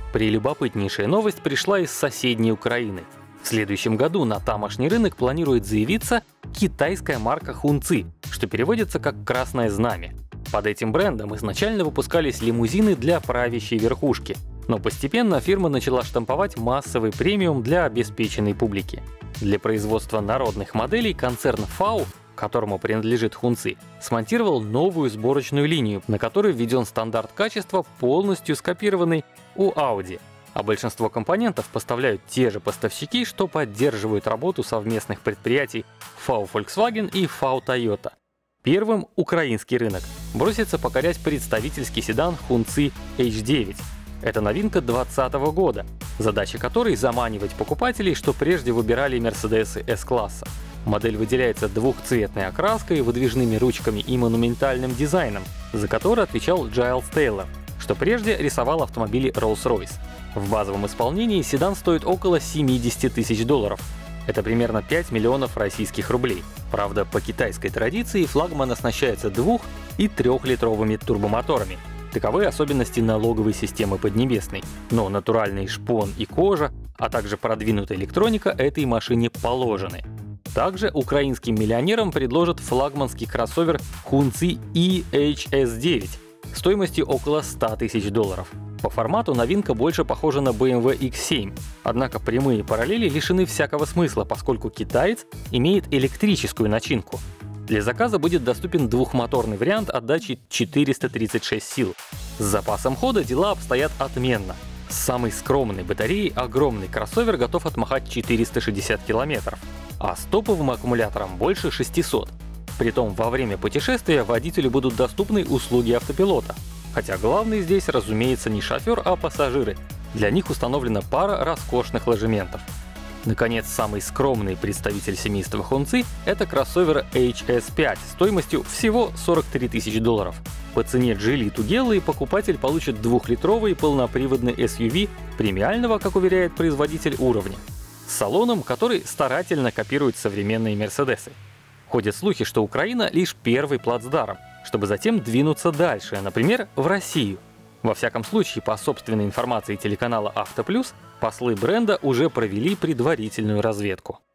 Прелюбопытнейшая новость пришла из соседней Украины. В следующем году на тамошний рынок планирует заявиться китайская марка Хунци, что переводится как «красное знамя». Под этим брендом изначально выпускались лимузины для правящей верхушки, но постепенно фирма начала штамповать массовый премиум для обеспеченной публики. Для производства народных моделей концерн FAW, которому принадлежит Хунци, смонтировал новую сборочную линию, на которой введен стандарт качества, полностью скопированный у Audi. А большинство компонентов поставляют те же поставщики, что поддерживают работу совместных предприятий FAW Volkswagen и FAW Toyota. Первым украинский рынок бросится покорять представительский седан Хунци H9. Это новинка 2020 года, задача которой заманивать покупателей, что прежде выбирали Мерседесы S-класса. Модель выделяется двухцветной окраской, выдвижными ручками и монументальным дизайном, за который отвечал Джайлз Тейлор, что прежде рисовал автомобили Rolls-Royce. В базовом исполнении седан стоит около 70 тысяч долларов. Это примерно 5 миллионов российских рублей. Правда, по китайской традиции флагман оснащается 2- и 3-литровыми турбомоторами. Таковы особенности налоговой системы Поднебесной. Но натуральный шпон и кожа, а также продвинутая электроника этой машине положены. Также украинским миллионерам предложат флагманский кроссовер Хунци EHS9 стоимостью около 100 тысяч долларов. По формату новинка больше похожа на BMW X7, однако прямые параллели лишены всякого смысла, поскольку китаец имеет электрическую начинку. Для заказа будет доступен двухмоторный вариант отдачи 436 сил. С запасом хода дела обстоят отменно. С самой скромной батареей огромный кроссовер готов отмахать 460 километров, а с топовым аккумулятором больше 600. Притом во время путешествия водителю будут доступны услуги автопилота. Хотя главный здесь, разумеется, не шофер, а пассажиры. Для них установлена пара роскошных ложементов. Наконец, самый скромный представитель семейства Хунци — это кроссовер HS5 стоимостью всего 43 тысячи долларов. По цене Geely Tugela покупатель получит 2-литровый полноприводный SUV премиального, как уверяет производитель, уровня, с салоном, который старательно копирует современные Мерседесы. Ходят слухи, что Украина — лишь первый плацдарм, чтобы затем двинуться дальше, например, в Россию. Во всяком случае, по собственной информации телеканала «Авто Плюс», послы бренда уже провели предварительную разведку.